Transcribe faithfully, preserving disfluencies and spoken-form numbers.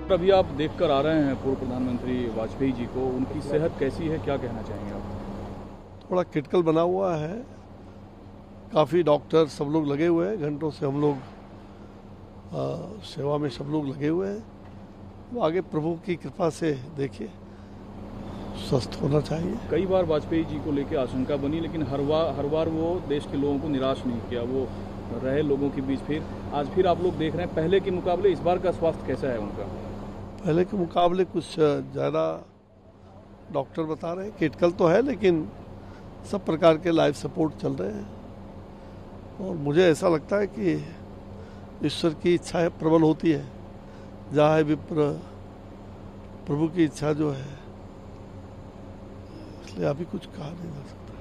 अभी आप देख कर आ रहे हैं पूर्व प्रधानमंत्री वाजपेयी जी को, उनकी सेहत कैसी है, क्या कहना चाहेंगे आप? थोड़ा क्रिटिकल बना हुआ है, काफ़ी डॉक्टर सब लोग लगे हुए हैं, घंटों से हम लोग आ, सेवा में सब लोग लगे हुए हैं। वो आगे प्रभु की कृपा से देखिए स्वस्थ होना चाहिए। कई बार वाजपेयी जी को लेकर आशंका बनी, लेकिन हर बार हर बार वो देश के लोगों को निराश नहीं किया, वो रहे लोगों के बीच। फिर आज फिर आप लोग देख रहे हैं पहले के मुकाबले इस बार का स्वास्थ्य कैसा है उनका? पहले के मुकाबले कुछ ज़्यादा डॉक्टर बता रहे हैं, क्रिटिकल तो है लेकिन सब प्रकार के लाइफ सपोर्ट चल रहे हैं। और मुझे ऐसा लगता है कि ईश्वर की इच्छा है प्रबल होती है, जहाँ है विप्र प्रभु की इच्छा जो है, इसलिए अभी कुछ कहा नहीं जा सकता।